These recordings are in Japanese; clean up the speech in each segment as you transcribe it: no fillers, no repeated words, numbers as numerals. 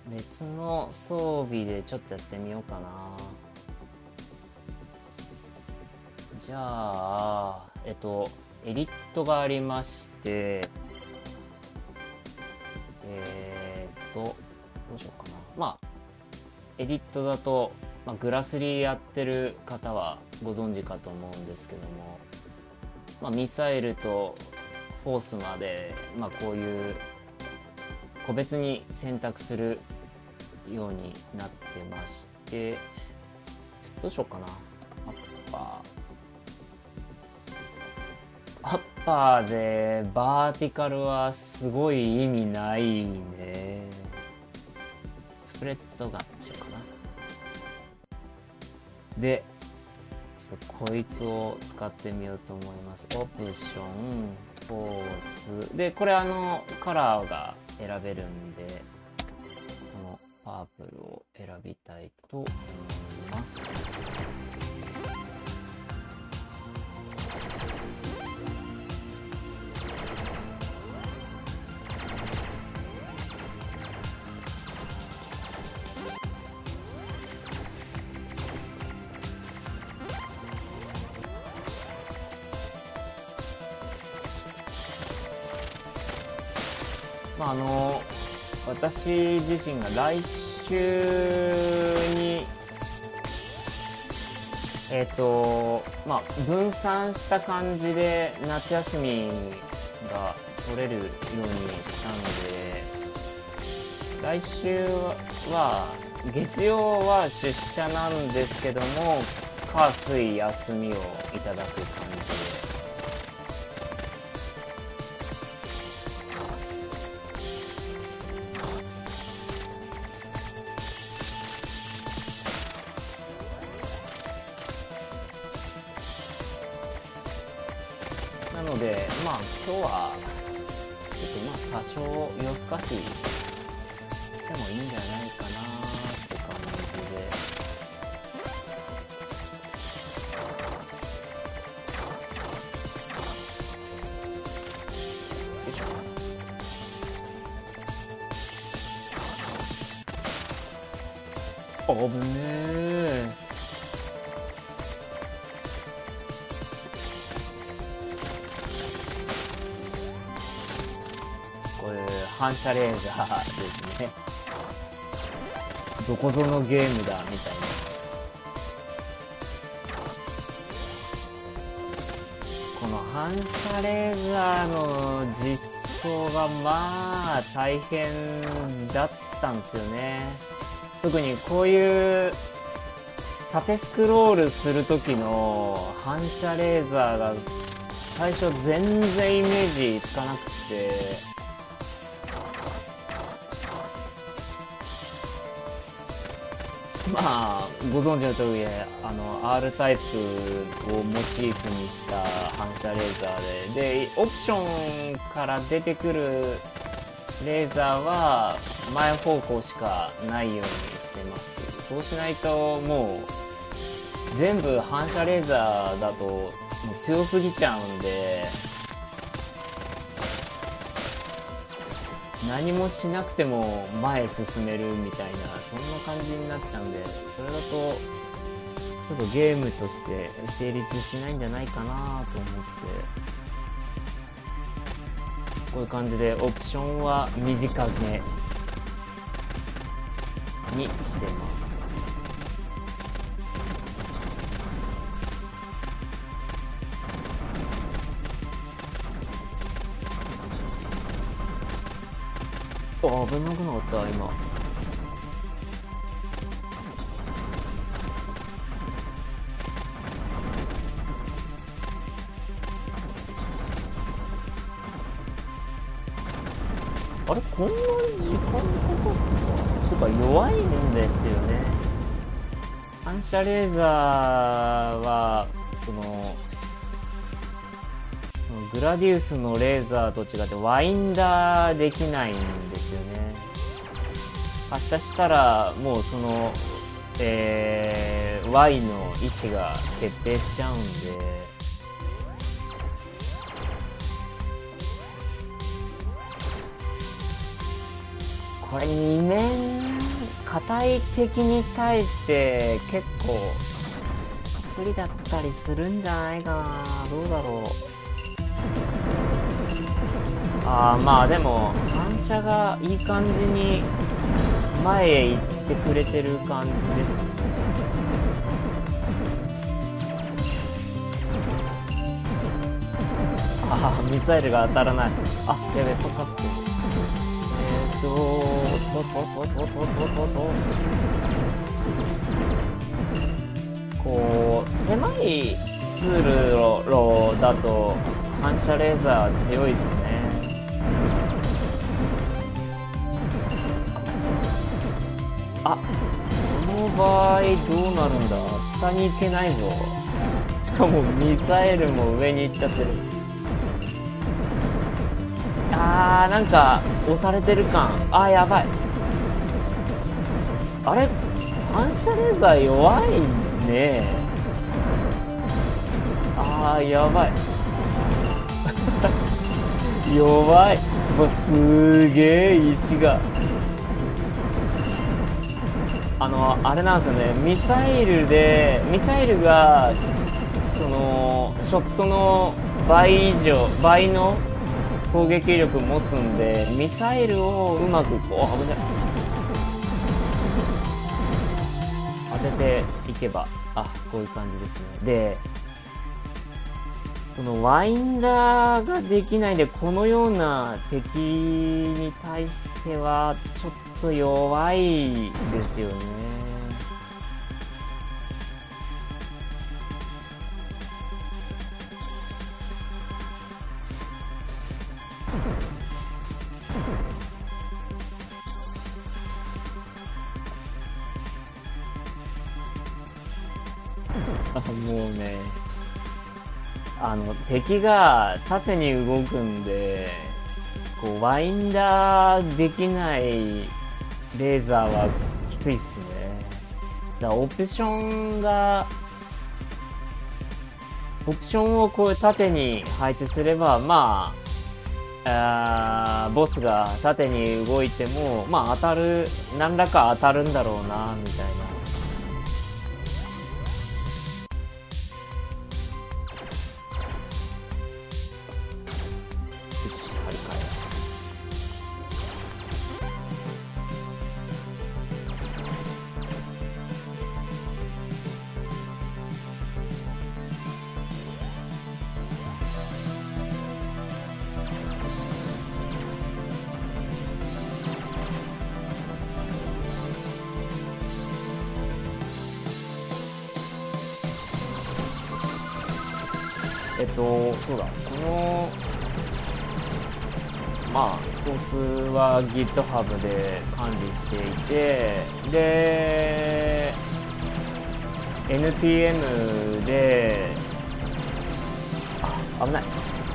別の装備でちょっとやってみようかな。じゃあエリットがありまして、どうしようかな。まあエディットだと、グラスリーやってる方はご存知かと思うんですけども、ミサイルとフォースまで、こういう個別に選択するようになってまして、どうしようかな。アッパーでバーティカルはすごい意味ないね。スプレッドガンにしようかな。でちょっとこいつを使ってみようと思います。オプションフォースで、これカラーが選べるんで、このパープルを選びたいと思います。私自身が来週に分散した感じで夏休みが取れるようにしたので、来週は月曜は出社なんですけども、火水休みをいただく感じで。なので今日はちょっと多少夜更かしでもいいんじゃないかなって感じで。よいしょ。危ねえ。反射レーザーですね。どこぞのゲームだみたいな。この反射レーザーの実装が大変だったんですよね。特にこういう縦スクロールする時の反射レーザーが最初全然イメージつかなくて、ご存知の通りR タイプをモチーフにした反射レーザーで、オプションから出てくるレーザーは前方向しかないようにしてます。そうしないともう全部反射レーザーだともう強すぎちゃうんで、何もしなくても前進めるみたいな、そんな感じになっちゃうんで、それだとちょっとゲームとして成立しないんじゃないかなと思って、こういう感じでオプションは短めにしてます。危なくなかった今。あれ、こんなに時間かかったとか弱いんですよね。反射レーザーはグラディウスのレーザーと違ってワインダーできないんですよね。発射したらもうY の位置が決定しちゃうんで、これ2面硬い敵に対して結構不利だったりするんじゃないかな。どうだろう。まあでも反射がいい感じに前へ行ってくれてる感じですね。ミサイルが当たらない。やべえ、そっかって。こう狭い通路だと反射レーザー強いっすね。この場合どうなるんだ。下に行けないぞ。しかもミサイルも上に行っちゃってる。なんか押されてる感。やばい。あれ、反射レーザー弱いね。やばい。弱い。すげえ石が。あれなんですよね。ミサイルがそのショットの倍の攻撃力持つんで、ミサイルをうまく危ない当てていけばこういう感じですね。で、そのワインダーができないで、このような敵に対してはちょっと弱いですよね。もうね、敵が縦に動くんで、こうワインダーできないレーザーはきついっすね。だからオプションをこう縦に配置すれば、ボスが縦に動いても何らか当たるんだろうなみたいな。そうだ、ソースは GitHub で管理していて、で NPM で危ない、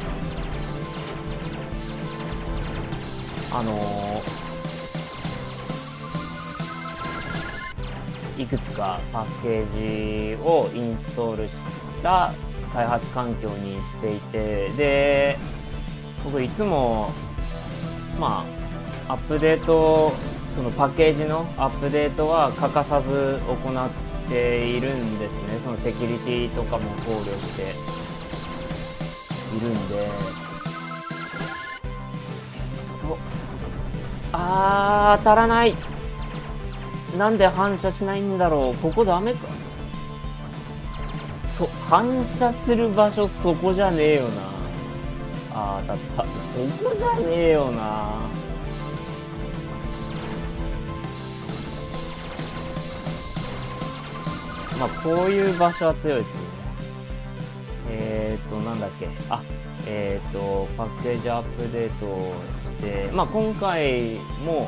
いくつかパッケージをインストールした開発環境にしていて、で僕いつもアップデート、そのパッケージのアップデートは欠かさず行っているんですね。そのセキュリティとかも考慮しているんで。当たらない。なんで反射しないんだろう。ここダメか。反射する場所そこじゃねえよな。当たった。そこじゃねえよな。こういう場所は強いですね。なんだっけ。パッケージアップデートをして、今回も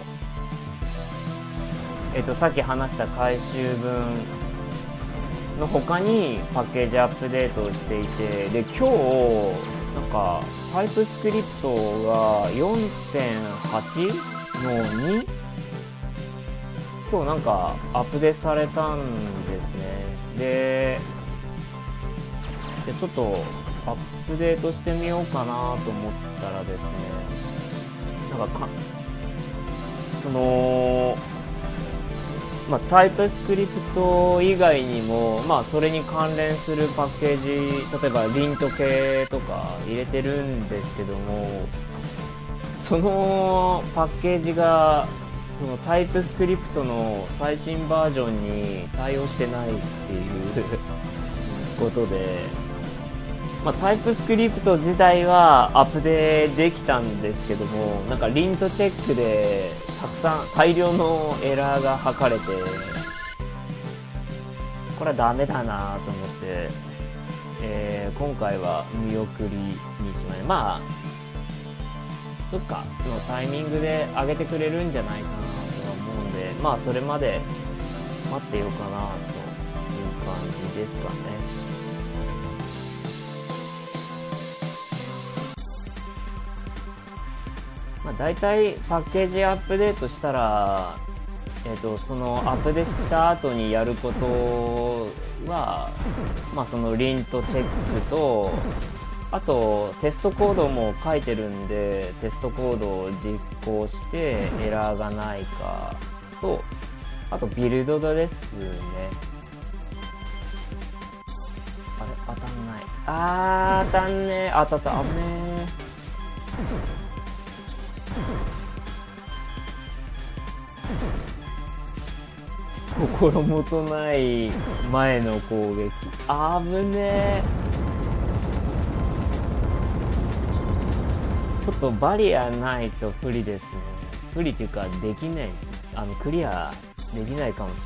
さっき話した回収分の他にパッケージアップデートをしていて、で今日なんかタイプスクリプトが 4.8 の 2 今日なんかアップデートされたんですね。でちょっとアップデートしてみようかなと思ったらですね、そのまあ、タイプスクリプト以外にも、まあ、それに関連するパッケージ、例えばリント系とか入れてるんですけども、そのパッケージがそのタイプスクリプトの最新バージョンに対応してないっていうことで、まあ、タイプスクリプト自体はアップデートできたんですけども、なんかリントチェックでたくさん大量のエラーが吐かれて、これはダメだなと思って、今回は見送りにしました。まあどっかのタイミングで上げてくれるんじゃないかなとは思うんで、まあそれまで待ってようかなという感じですかね。まあ、大体パッケージアップデートしたら、そのアップデートした後にやることは、まあ、そのリントチェックと、あとテストコードも書いてるんで、テストコードを実行してエラーがないかと、あとビルドですね。あれ当たんない。当たんねえ。当たった。危ねえ。心もとない前の攻撃。危ねえ。ちょっとバリアないと不利ですね。不利っていうかできないです。クリアできないかもしれない。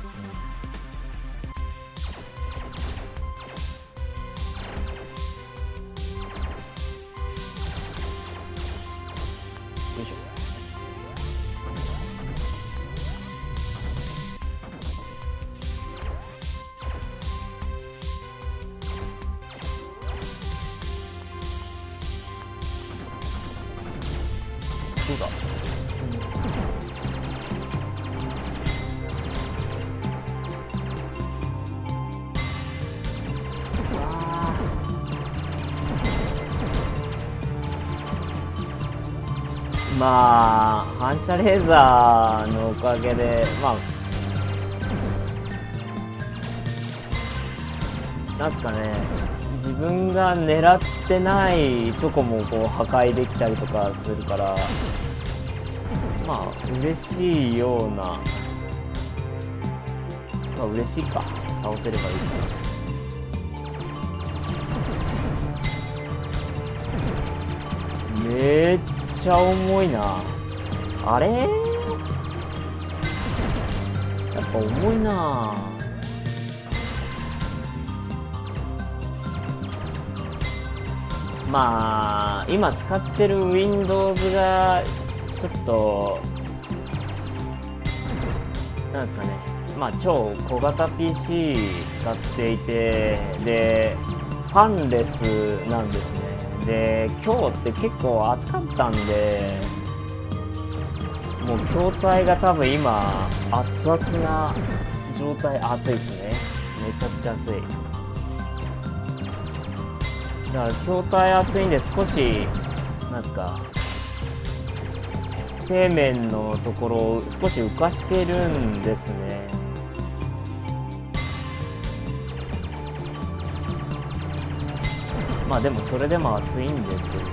よいしょ。そうだ。まあ反射レーザーのおかげで、まあなんすかね、自分が狙ってないとこもこう破壊できたりとかするから、まあ嬉しいような、まあ嬉しいか、倒せればいいか。めっちゃ重いな。あれやっぱ重いな。まあ今使ってる Windows がちょっとなんですかね、まあ超小型 PC 使っていて、でファンレスなんですね。で今日って結構暑かったんで、もう筐体が多分今熱々な状態。熱いですね、めちゃくちゃ熱い。だから筐体熱いんで、少しなんですか、底面のところを少し浮かしてるんですね。まあでもそれでも暑いんですけどね。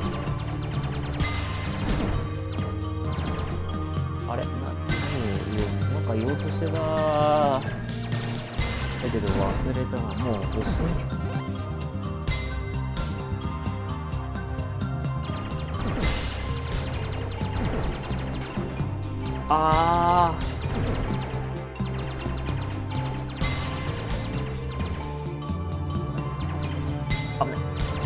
あれなんか言おうとしてた。だけど忘れたな。もう欲しい。あー危ない。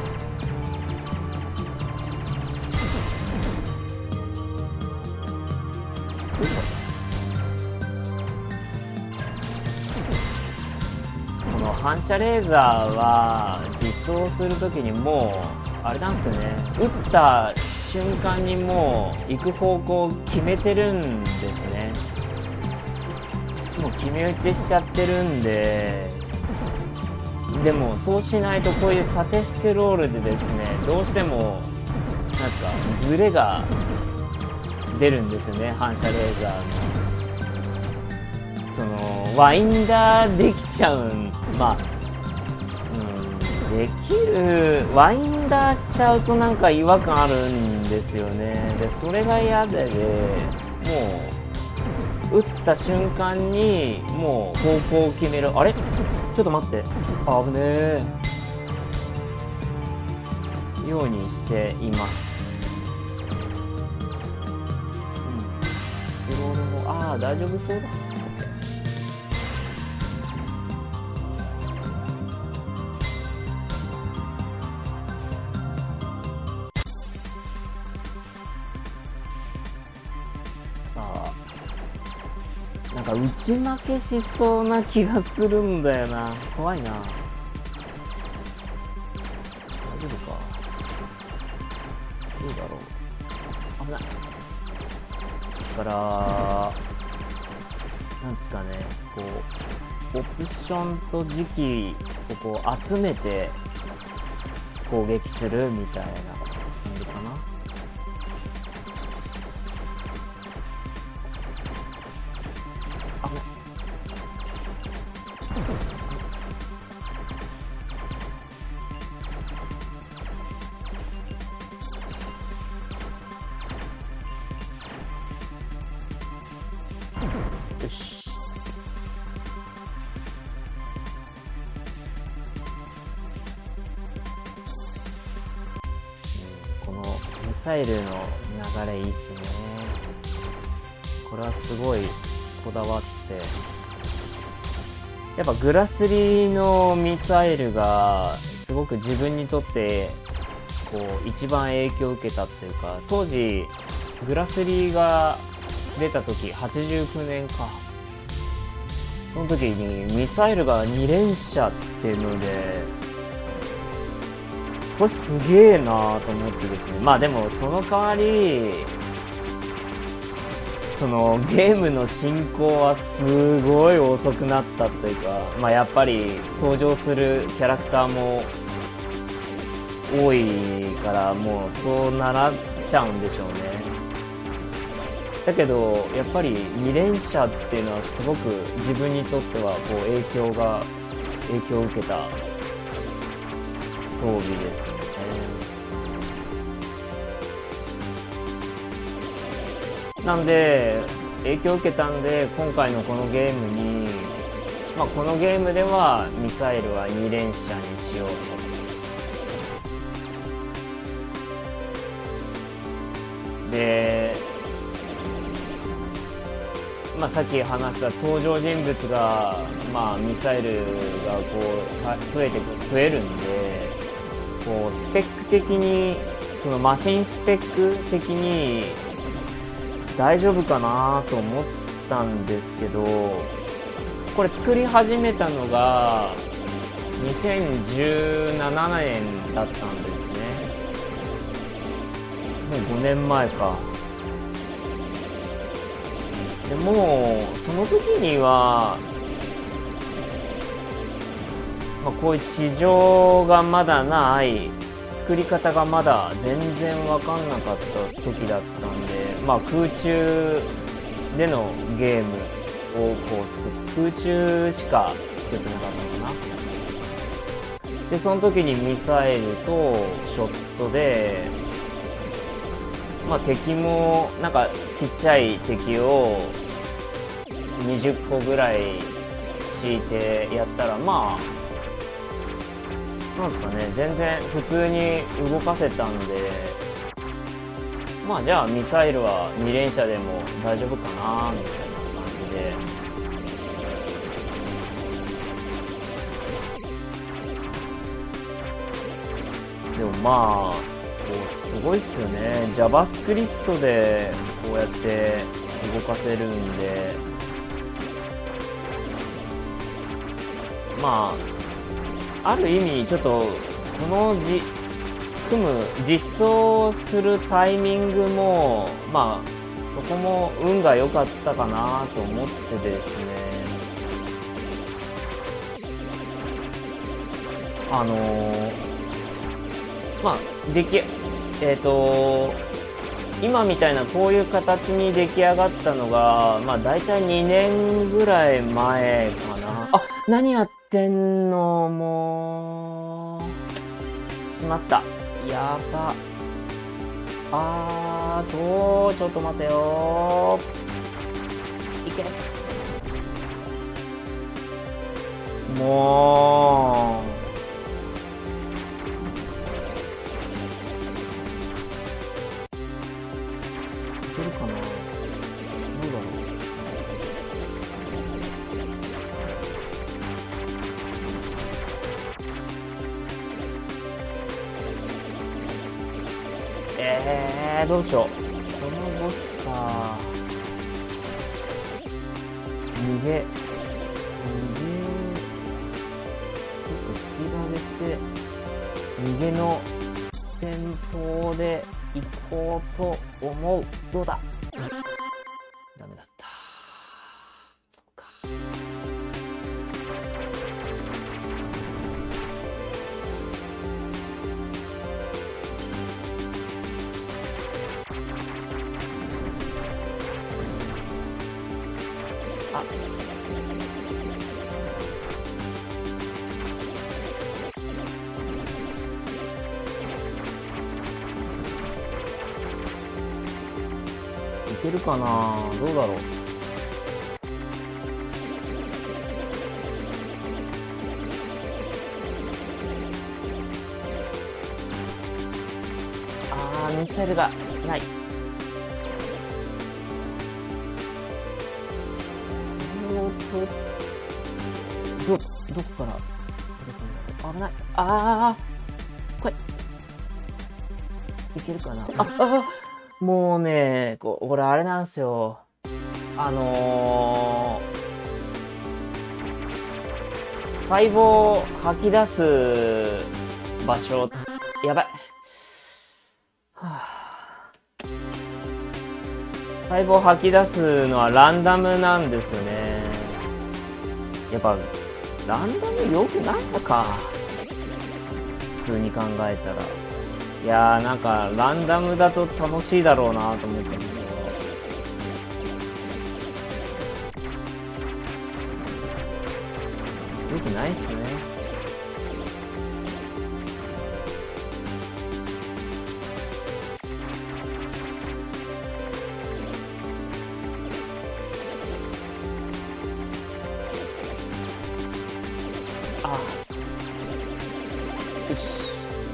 この反射レーザーは実装するときにもうあれなんですよね、撃った瞬間にもう行く方向を決めてるんですね。もう決め打ちしちゃってるんで、でもそうしないとこういう縦スクロールでですね、どうしてもなんですかズレが出るんですよね、反射レーザーの。 そのワインダーできちゃうんまあ、できるワインダーしちゃうとなんか違和感あるんですよね。でそれが嫌で、もう打った瞬間にもう方向を決める。あれちょっと待って、危ねえようにしています。スクロールも大丈夫そうだ。なんか打ち負けしそうな気がするんだよな。怖いな。大丈夫か。どうだろう。危ない。だからなんですかね、こうオプションと時期をこう集めて攻撃するみたいな感じかな。よし。このミサイルの流れいいっすね。これはすごいこだわって、やっぱグラスリーのミサイルがすごく自分にとってこう一番影響を受けたっていうか、当時グラスリーが出た時89年か、その時にミサイルが2連射っていうので、これすげえなと思ってですね。まあでもその代わりそのゲームの進行はすごい遅くなったというか、まあやっぱり登場するキャラクターも多いからもうそうならっちゃうんでしょうね。だけどやっぱり2連射っていうのはすごく自分にとってはこう影響を受けた装備ですね。なんで影響を受けたんで、今回のこのゲームに、まあこのゲームではミサイルは2連射にしようと。でまあ、さっき話した登場人物が、まあ、ミサイルがこう増えるんで、こうスペック的にそのマシンスペック的に大丈夫かなと思ったんですけど、これ作り始めたのが2017年だったんですね。もう5年前か。でもその時には、まあ、こういう地上がまだない、作り方がまだ全然分かんなかった時だったんで、まあ、空中でのゲームをこう空中しか作ってなかったのかな。でその時にミサイルとショットで、まあ、敵もなんかちっちゃい敵を20個ぐらい敷いてやったら、まあなんですかね、全然普通に動かせたんで、まあじゃあミサイルは2連射でも大丈夫かなみたいな感じで。でもまあこうすごいっすよね。 JavaScript でこうやって動かせるんで、まあある意味ちょっとこの実装するタイミングもまあそこも運が良かったかなと思ってですね、まあ今みたいなこういう形に出来上がったのが、まあ大体2年ぐらい前かな。あ、何やってんのもう。しまった。やば。ちょっと待てよー。いけ。もう。いけるかな。どうだろう。どうしよう。このボスか。逃げ。ちょっとスピード上げて、逃げの戦闘で行こうと思う。どうだ。ダメだった。そっか。いけるかな。どうだろう。ミサイルがない。どこから危ない。来い。いけるかな。もうね、これあれなんですよ。細胞吐き出す場所、やばい。細胞吐き出すのはランダムなんですよね。やっぱランダム良くないのか、普通に考えたら。いやー、なんかランダムだと楽しいだろうなと思ったんですけど、良くないっすね。よし。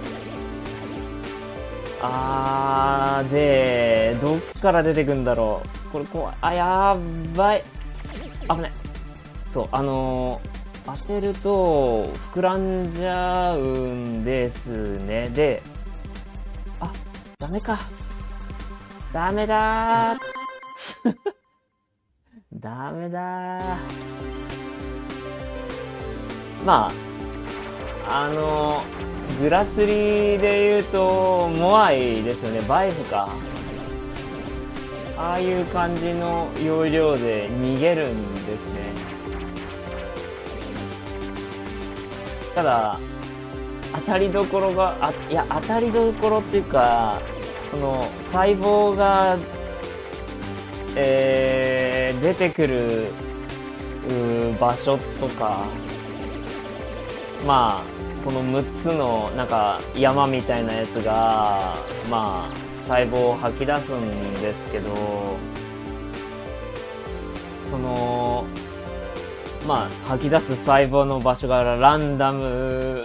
で、どっから出てくんだろう。これ怖い。やばい。危ない。そう、当てると膨らんじゃうんですね。で、ダメか。ダメだー。ダメだー。まあ、グラスリーで言うと、モアイですよね。バイブか。ああいう感じの要領で逃げるんですね。ただ、当たりどころが、当たりどころっていうか、その、細胞が、出てくる、場所とか、まあ、この6つのなんか山みたいなやつがまあ細胞を吐き出すんですけど、そのまあ吐き出す細胞の場所がランダム。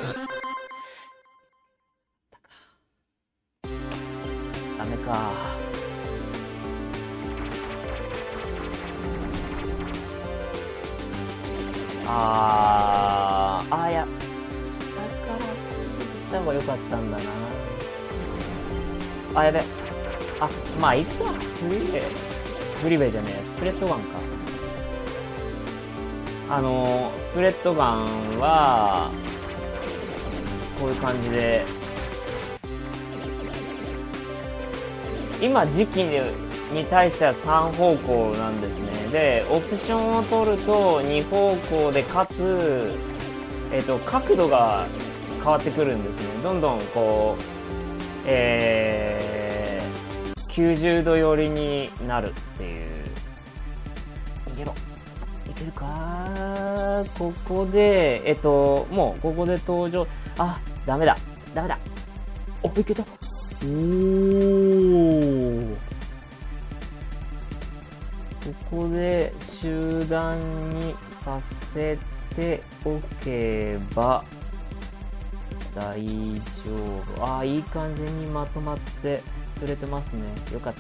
ダメか。いや、した方が良かったんだな。やべ。まあいいか。フリベじゃねえ、スプレッドガンか。スプレッドガンはこういう感じで、今時期に対しては3方向なんですね。で、オプションを取ると2方向で、かつ角度が変わってくるんですね。どんどんこう、 90度寄りになるっていう。逃げろ。いけるか。ここでもうここで登場。あ、ダメだダメだ。お、いけた。おお。ここで集団にさせておけば大丈夫。ああ、いい感じにまとまってくれてますね。よかった。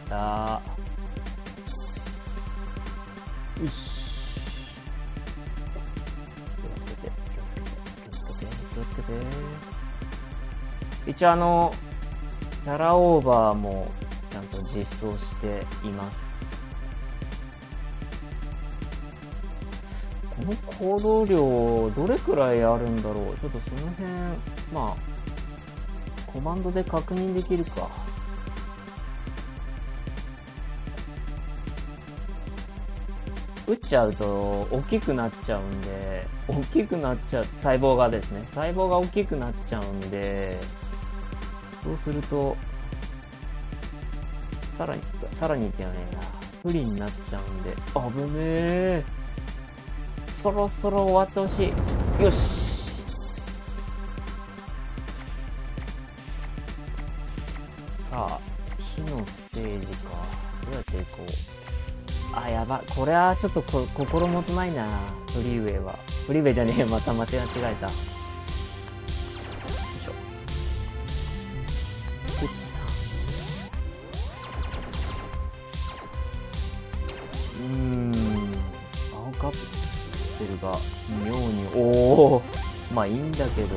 よし。気をつけて、気をつけて、気をつけて、気をつけて。一応キャラオーバーもちゃんと実装しています。この行動量どれくらいあるんだろう。ちょっとその辺、まあコマンドで確認できるか。打っちゃうと大きくなっちゃうんで、大きくなっちゃう、細胞がですね、細胞が大きくなっちゃうんで、そうするとさらにって言わねえな、不利になっちゃうんで、危ねえ。そろそろ終わってほしい。よし。さあ、火のステージか。どうやっていこう。あ、やば。これはちょっと心もとないな。フリーウェイは。フリーウェイじゃねえよ。また間違えた。よいしょ。青カプセルが妙に、おお、まあいいんだけど、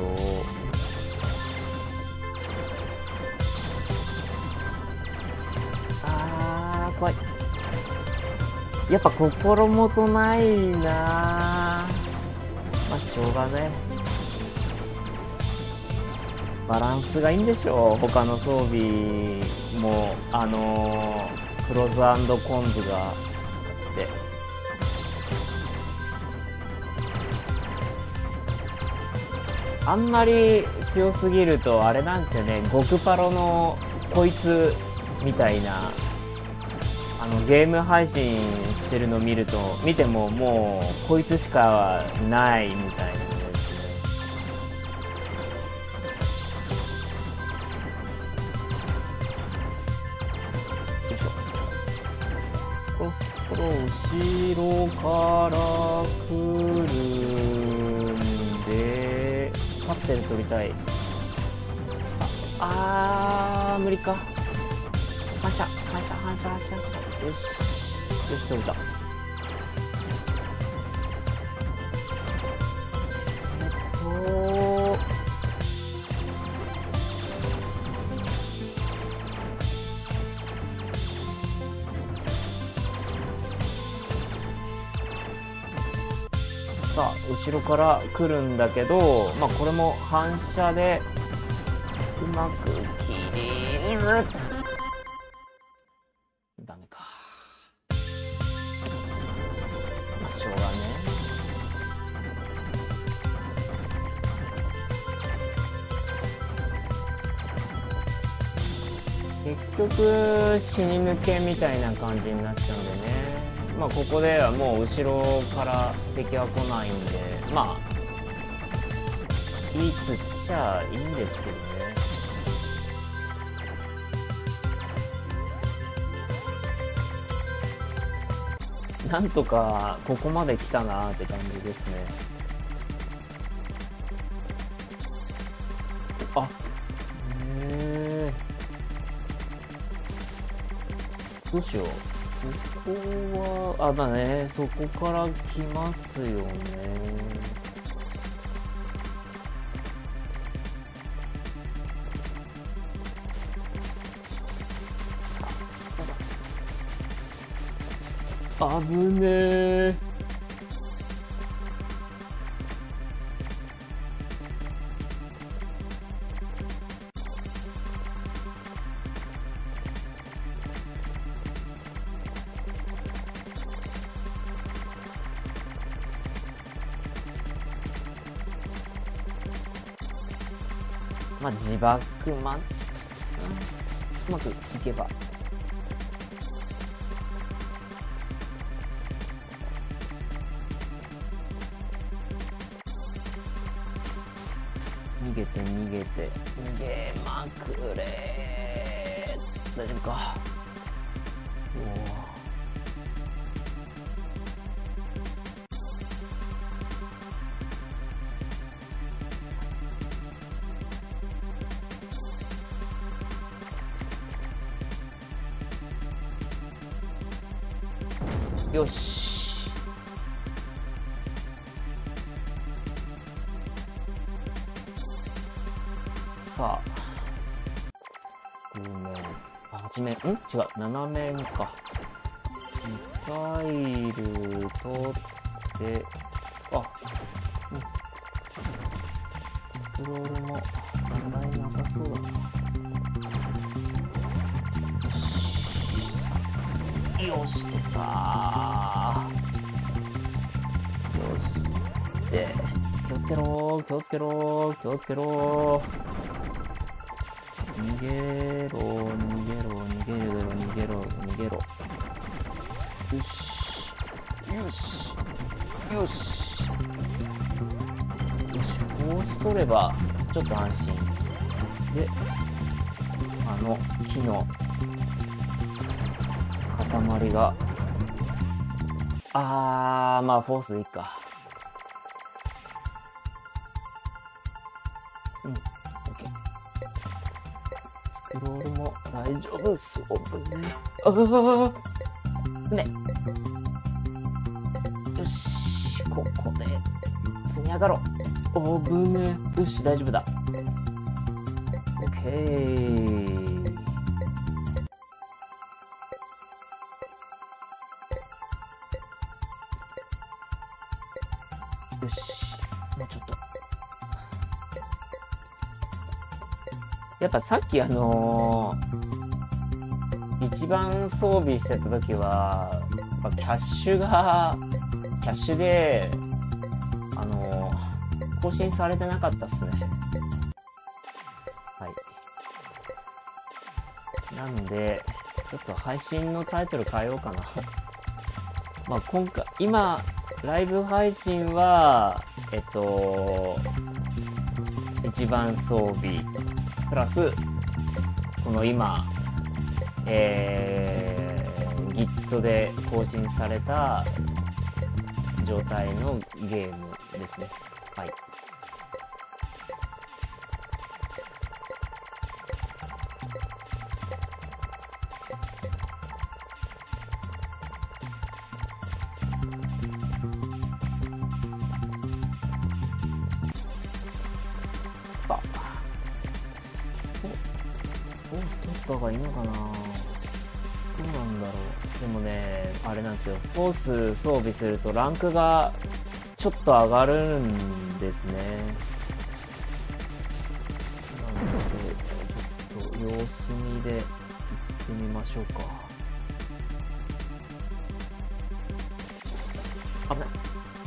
あー怖い。やっぱ心もとないな。まあしょうがない。バランスがいいんでしょう。他の装備もクロズ&コンズがあって、あんまり強すぎるとあれなんですよね。極パロのこいつみたいなゲーム配信してるの見てももうこいつしかないみたいなですね。よいしょ。そろそろ後ろから来るんでカプセル取りたい。無理か。反射。よし取れた。さあ後ろから来るんだけど、まあこれも反射でうまく切りる。ダメか。まあしょうがね。結局死に抜けみたいな感じになっちゃうんでね。まあここではもう後ろから敵は来ないんで、まあいいつっちゃいいんですけどね。なんとかここまで来たなーって感じですね。あ、どうしよう。ここはまあね、そこから来ますよね。さあ、危ねえ。まあ自爆マッチ、うまくいけば。 逃げて逃げて逃げまくれ。大丈夫か。よし。さあ9面8面違う7面か。ミサイル取ってスクロールも問題なさそうだな。よし取ったー。よしで気をつけろ気をつけろ気をつけろ。逃げろ逃げろ逃げろ逃げろ逃げろ。よしよしよしよし。こうしとればちょっと安心で、木の塊がまあフォースでいいか。オッケー。スクロールも大丈夫そうね。よしここで積み上がろう。危ねえ。よし大丈夫だ。オッケー。よしもうちょっと。やっぱさっき一番装備してた時はキャッシュで更新されてなかったっすね。はい。なんでちょっと配信のタイトル変えようかな。まあ今ライブ配信は一番装備プラスこの今Git で更新された状態のゲームですね。はい。さあフォース取った方がいいのかな。どうなんだろう。でもねあれなんですよ、フォース装備するとランクがちょっと上がるんですね。なのでちょっと様子見で行ってみましょうか。危ない。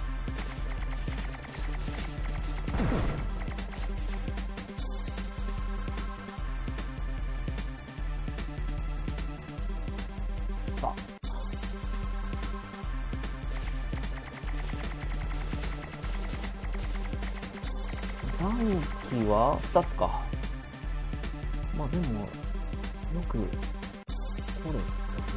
さあ残機は2つか。まあでもよく取れた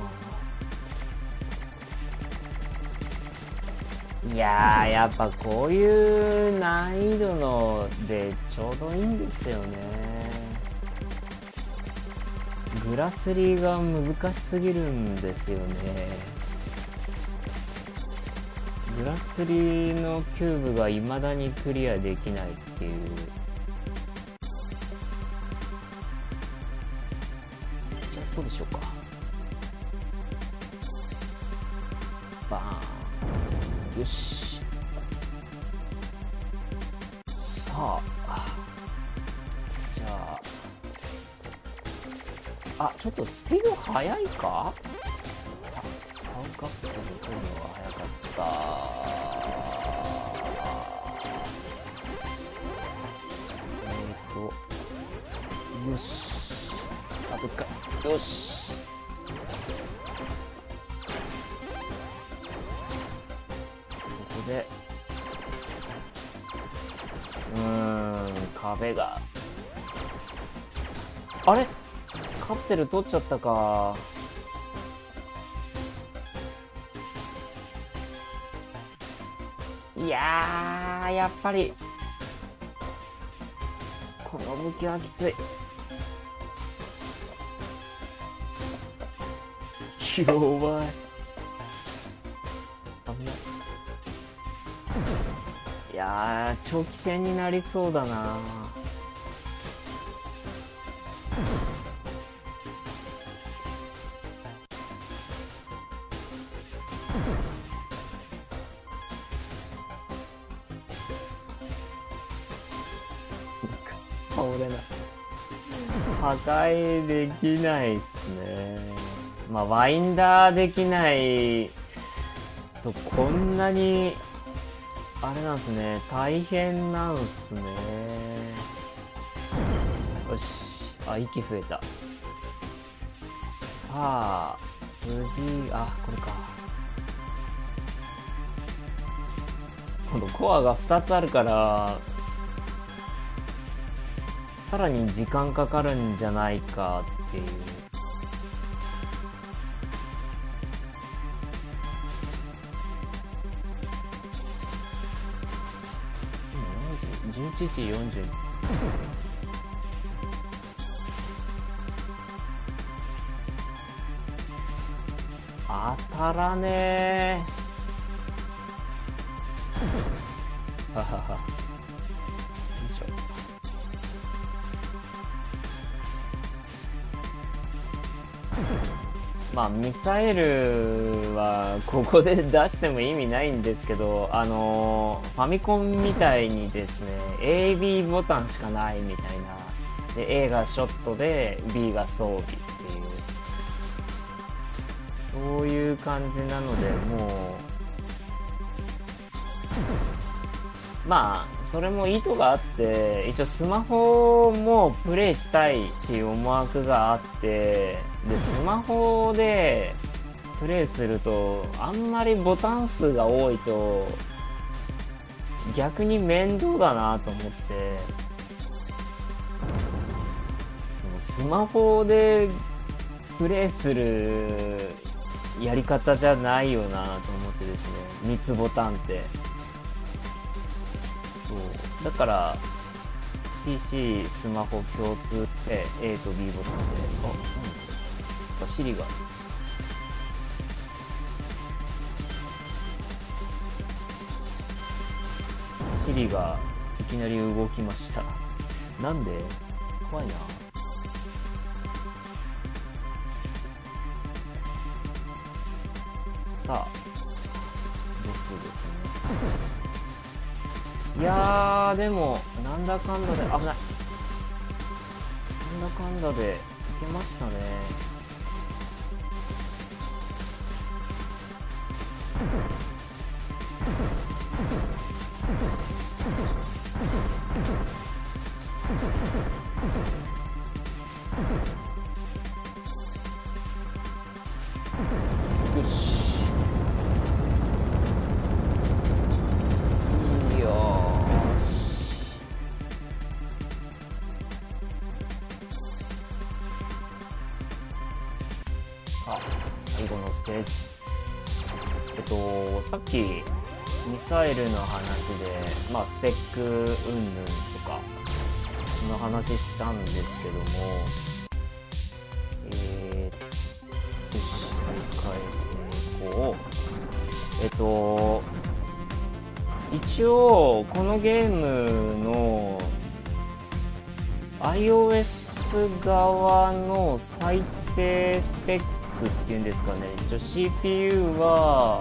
な。いやーやっぱこういう難易度のでちょうどいいんですよね。グラスリーが難しすぎるんですよね。グラスリーのキューブが未だにクリアできないっていう。じゃあそうでしょうか。バーン。よし。さあじゃあちょっとスピード速いか。パウカプセル取るのが早かった。よしあと1回。よしここで壁が、あれカプセル取っちゃったか。いやー、やっぱりこの武器はきつい。やばい。危ない。いやー、長期戦になりそうだな。倒れない。破壊できないっすね。まあワインダーできないとこんなにあれなんすね。大変なんすね。よし。あ、息増えた。さあ次、あ、これか。今度コアが2つあるからさらに時間かかるんじゃないかっていう。今何時？ 11時40。当たらねー。ははは。よいしょ。まあミサイルはここで出しても意味ないんですけど、ファミコンみたいにですね AB ボタンしかないみたいな。で A がショットで B が装備っていう、そういう感じなので、もうまあそれも意図があって、一応スマホもプレイしたいっていう思惑があって、でスマホでプレイするとあんまりボタン数が多いと逆に面倒だなと思って、そのスマホでプレイするやり方じゃないよなと思ってですね、3つボタンって。そうだから PC スマホ共通で A と B ボタンで、あ、なんだシリがいきなり動きました。なんで？怖いな。さあボスですね。いやーでもなんだかんだで危ない。なんだかんだでいけましたね。よし。よーし。さあ最後のステージ。さっきミサイルの話で、まあスペック云々とかの話したんですけども、よし、再開成功。一応このゲームの iOS 側の最低スペックっていうんですかね、一応 CPU は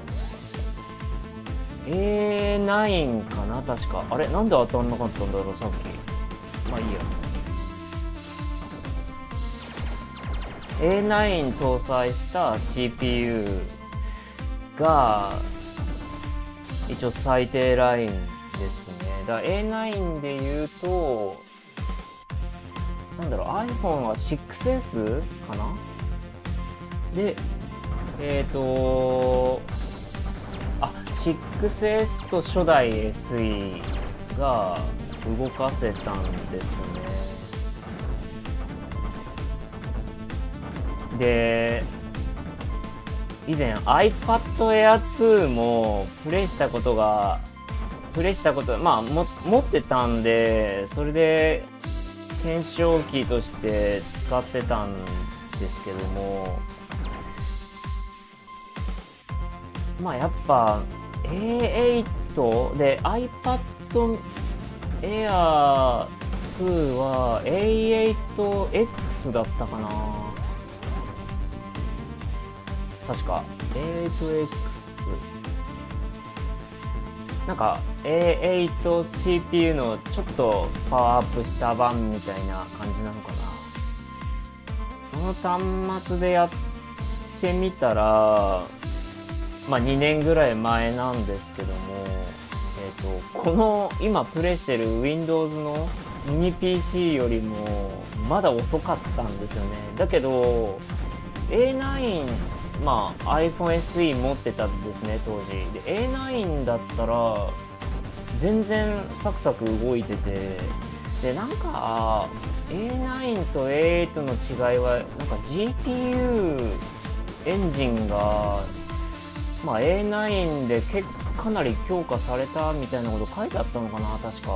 A9 かな確か。あれなんで当たんなかったんだろうさっき。まあいいや。A9 搭載した CPU が一応最低ラインですね。だから A9 で言うとなんだろう、 iPhone は 6S かなで、6S と初代 SE が動かせたんですね。で以前 iPad Air 2もプレイしたことまあ持ってたんで、それで検証機として使ってたんですけども、まあやっぱ A8 で iPad Air 2は A8X だったかな、確か A8X なんか A8CPU のちょっとパワーアップした版みたいな感じなのかな。その端末でやってみたら、まあ2年ぐらい前なんですけども、この今プレイしてる Windows のミニ PC よりもまだ遅かったんですよね。だけど A9、まあ iPhone SE 持ってたんですね当時で。 A9 だったら全然サクサク動いてて、でなんか A9 と A8 の違いはなんか GPU エンジンが、まあ、A9 でかなり強化されたみたいなこと書いてあったのかな確か。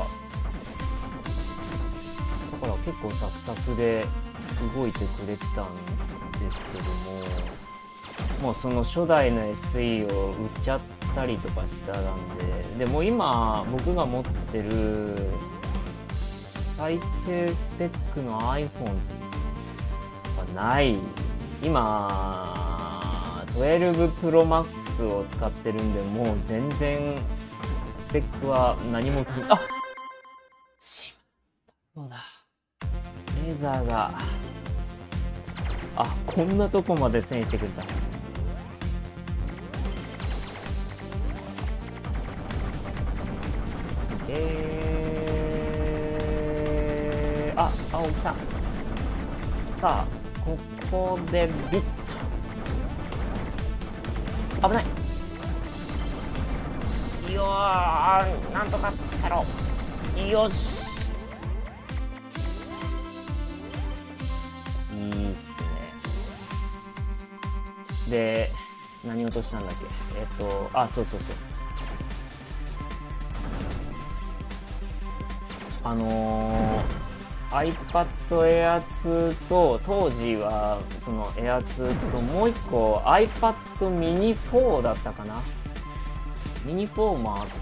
だから結構サクサクで動いてくれてたんですけども、もうその初代の SE を売っちゃったりとかしたんで、でも今僕が持ってる最低スペックの iPhone はない。今12 Pro Max を使ってるんで、もう全然スペックは何もそうだ、レーザーがこんなとこまで遷移してくれた。青木さん、さあここでビッと危ないよー、なんとかやろう。よし、いいっすね。で何落としたんだっけ。そうそうそう、iPad Air 2と当時はその Air 2ともう一個 iPad mini 4だったかな。ミニ4もあって、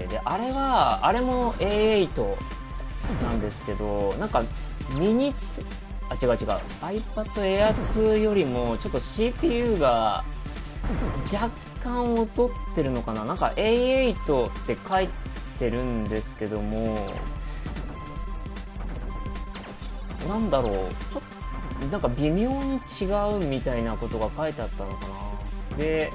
であれも A8 なんですけど、なんか違う iPad Air 2よりもちょっと CPU が若干劣ってるのかな。なんか A8 って書いてるんですけども、なんだろう、ちょっとなんか微妙に違うみたいなことが書いてあったのかな。で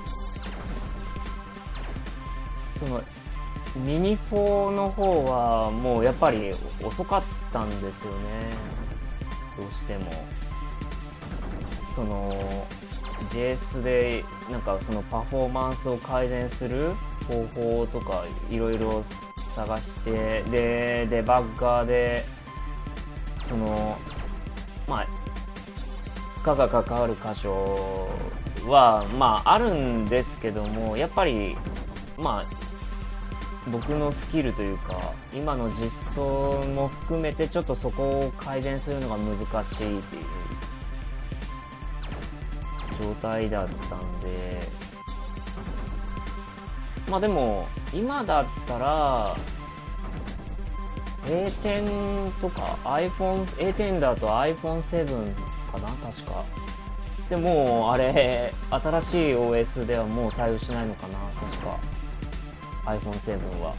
そのミニ4の方はもうやっぱり遅かったんですよね、どうしても。その JS でなんかそのパフォーマンスを改善する方法とかいろいろ探して、でデバッガーでそのまあ負荷がかかる箇所はまああるんですけども、やっぱりまあ僕のスキルというか今の実装も含めてちょっとそこを改善するのが難しいっていう状態だったんで、まあでも今だったらA10 とか A10 だと iPhone7 かな確か。でもあれ新しい OS ではもう対応しないのかな確か iPhone7 は。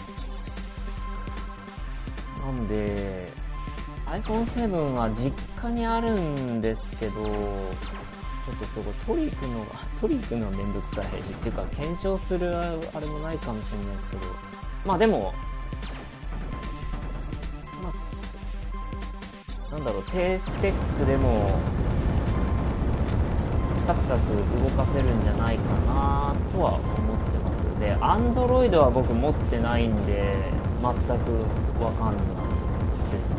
なんで iPhone7 は実家にあるんですけど、ちょっとそこ取り行くのはめんどくさいっていうか、検証するあれもないかもしれないですけど、まあでもなんだろう、低スペックでもサクサク動かせるんじゃないかなとは思ってます。で Android は僕持ってないんで全くわかんないですね。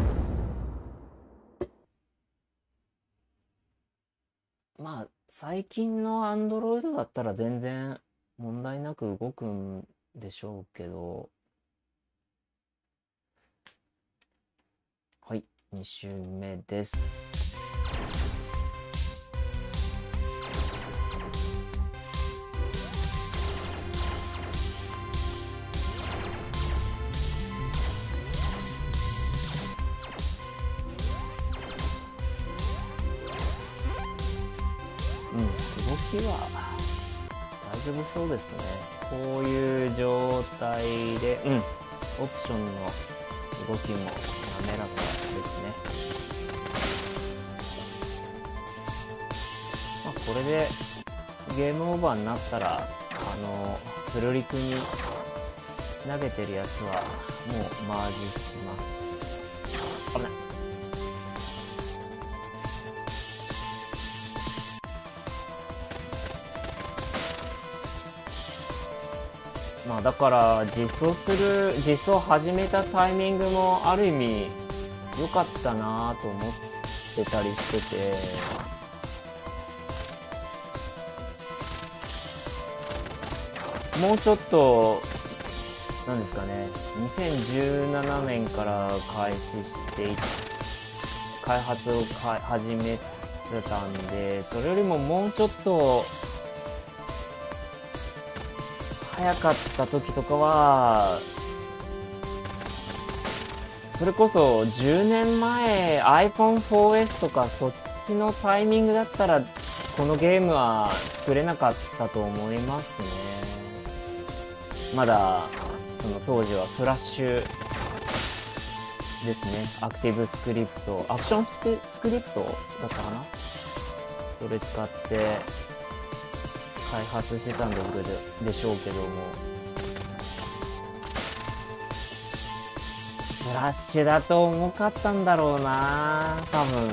まあ最近の Android だったら全然問題なく動くんでしょうけど、はい、2周目です。うん、動きは大丈夫そうですね。こういう状態で、オプションの動きも滑らかですね。まあ、これでゲームオーバーになったら、フルリクに投げてるやつはもうマージします。危ない。まあだから実装始めたタイミングもある意味良かったなと思ってたりしてて、もうちょっとなんですかね、2017年から開始して開発を始めてたんで、それよりももうちょっと早かった時とかは、それこそ10年前 iPhone4S とかそっちのタイミングだったらこのゲームは作れなかったと思いますね。まだその当時はフラッシュですね、アクティブスクリプト、アクションスクリプトだったかな、それ使って開発してたんでしょうけども、フラッシュだと重かったんだろうな多分。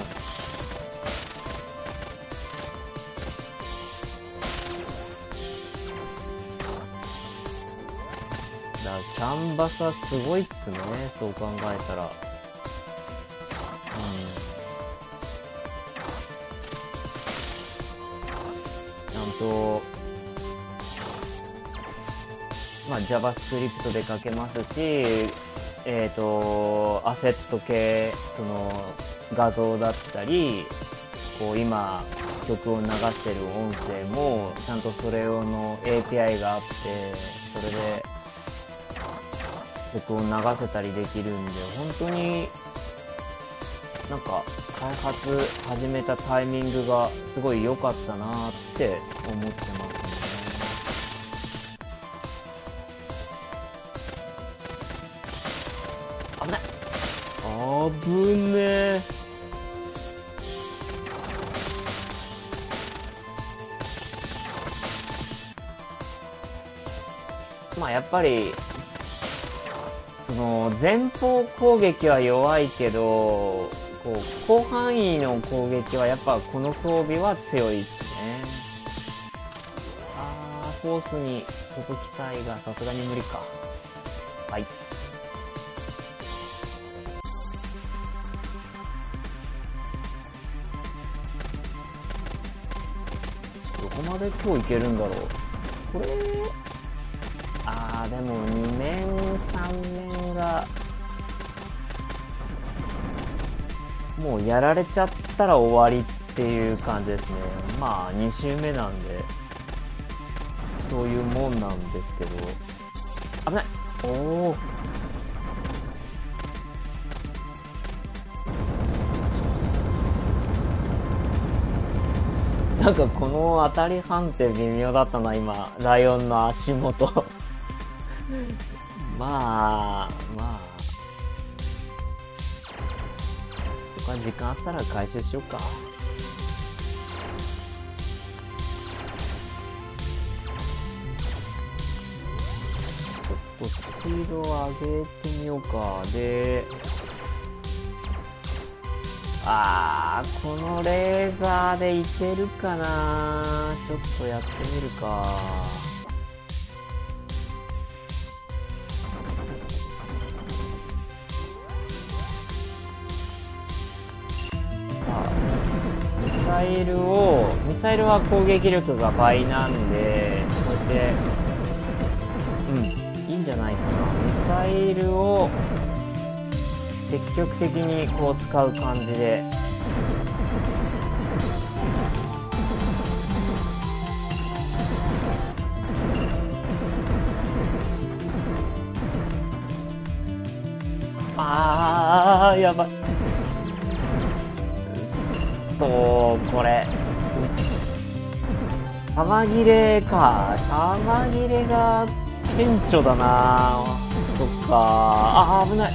キャンバスはすごいっすね、そう考えたら。ちゃんと、まあ、JavaScript で書けますし、アセット系、その画像だったり、こう今曲を流してる音声もちゃんとそれ用の API があって、それで曲を流せたりできるんで、本当になんか開発始めたタイミングがすごい良かったなって思ってますね。危ない。危ねえ。まあやっぱりその前方攻撃は弱いけど、こう広範囲の攻撃はやっぱこの装備は強いっすね。フォースに届きたいがさすがに無理か。はい。どこまで今日いけるんだろう。これでも2面3面がもうやられちゃったら終わりっていう感じですね。まあ2周目なんでそういうもんなんですけど、危ない。おお、なんかこの当たり判定微妙だったな今、ライオンの足元まあそこは時間あったら回収しようか。ちょっとスピードを上げてみようか。で、このレーザーでいけるかな。ちょっとやってみるか。 ミサイルは攻撃力が倍なんで、こうやっていいんじゃないかな。ミサイルを積極的にこう使う感じで。やばい。そう、これ弾切れか。弾切れが顕著だな。そっか。危ない。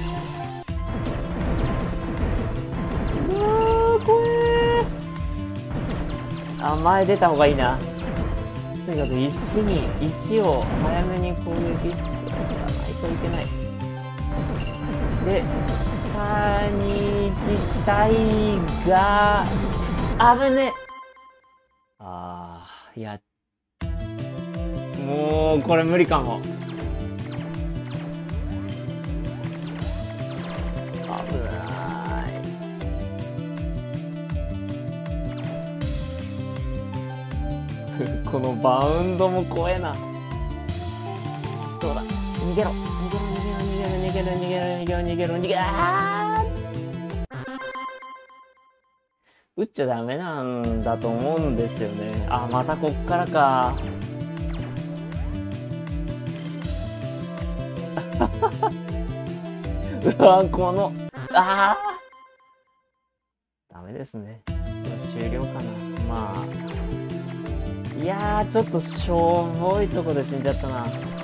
うわー、怖えー。前出た方がいいな。とにかく石を早めに攻撃してやらないといけない。で、下に行きたいが、危ね。いや、もうこれ無理かも。危ない。このバウンドも怖えな。どうだ、逃げろ逃げろ逃げろ逃げろ逃げろ逃げろ逃げろ逃げろ。撃っちゃダメなんだと思うんですよね。またこっからか。うわ、このダメですね。終了かな。いやー、ちょっとしょぼいとこで死んじゃったな。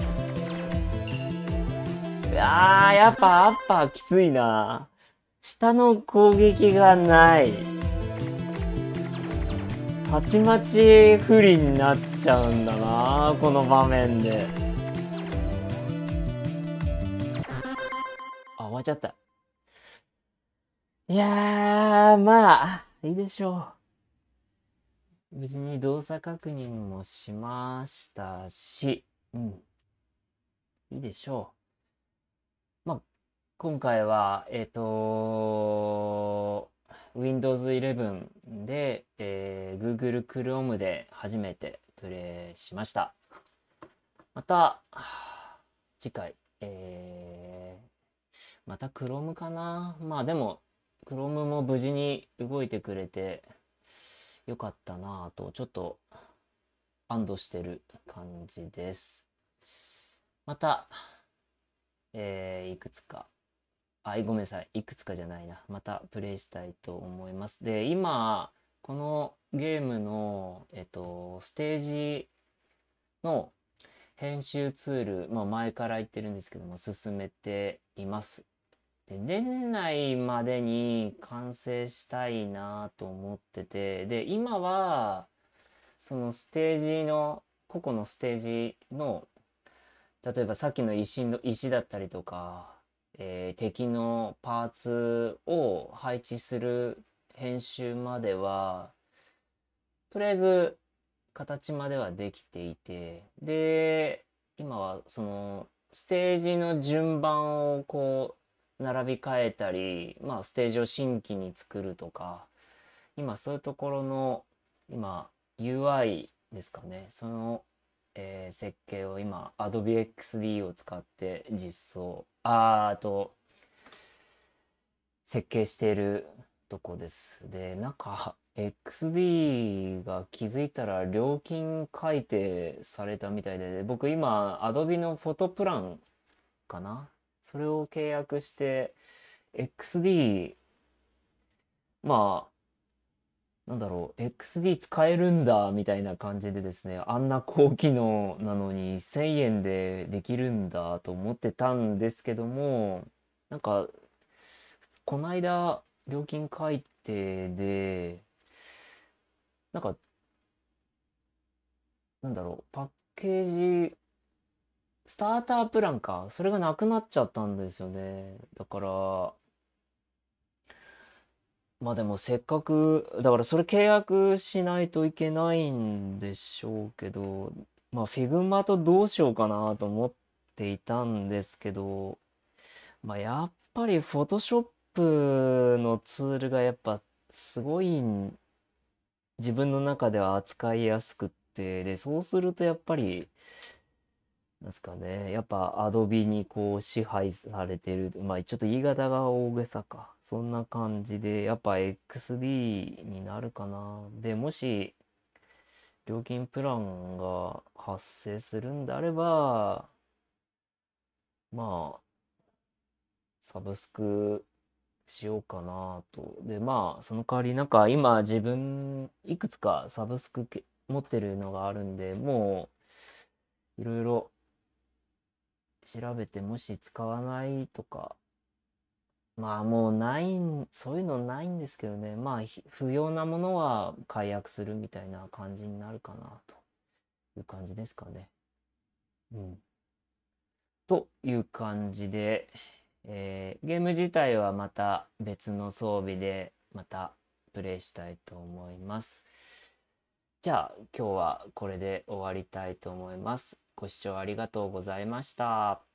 やっぱアッパーきついな。下の攻撃がない。たちまち不利になっちゃうんだな、この場面で。終わっちゃった。いやー、いいでしょう。無事に動作確認もしましたし、いいでしょう。今回は、Windows 11で、Google Chrome で初めてプレイしました。また、次回、また Chrome かな。でも、Chrome も無事に動いてくれてよかったなぁと、ちょっと安堵してる感じです。また、いくつか、ごめんなさい。いくつかじゃないな。またプレイしたいと思います。で、今、このゲームの、ステージの編集ツール、前から言ってるんですけども、進めています。で、年内までに完成したいなと思ってて、で、今は、そのステージの、個々のステージの、例えばさっきの石だったりとか、敵のパーツを配置する編集までは、とりあえず形まではできていて、で、今はそのステージの順番をこう並び替えたり、ステージを新規に作るとか、今そういうところの今 UI ですかね、その、設計を今 Adobe XD を使って設計しているとこです。で、XD が気づいたら料金改定されたみたいで、僕今 Adobe のフォトプランかな、それを契約して XD、XD 使えるんだみたいな感じでですね、あんな高機能なのに1000円でできるんだと思ってたんですけども、この間料金改定で、なんかパッケージスタータープランか、それがなくなっちゃったんですよね。だからでもせっかくだからそれ契約しないといけないんでしょうけど、Figma とどうしようかなと思っていたんですけど、やっぱり Photoshop のツールがやっぱすごいん自分の中では扱いやすくって、で、そうするとやっぱり、なんですかね、やっぱアドビにこう支配されてる、まあちょっと言い方が大げさか。そんな感じで、やっぱ XD になるかな。で、もし料金プランが発生するんであれば、まあ、サブスクしようかなと。で、まあ、その代わりなんか今自分いくつかサブスク持ってるのがあるんで、もういろいろ調べてもし使わないとか、まあもうないそういうのないんですけどね。まあ不要なものは解約するみたいな感じになるかなという感じですかね。うん。という感じで、ゲーム自体はまた別の装備でまたプレイしたいと思います。じゃあ今日はこれで終わりたいと思います。ご視聴ありがとうございました。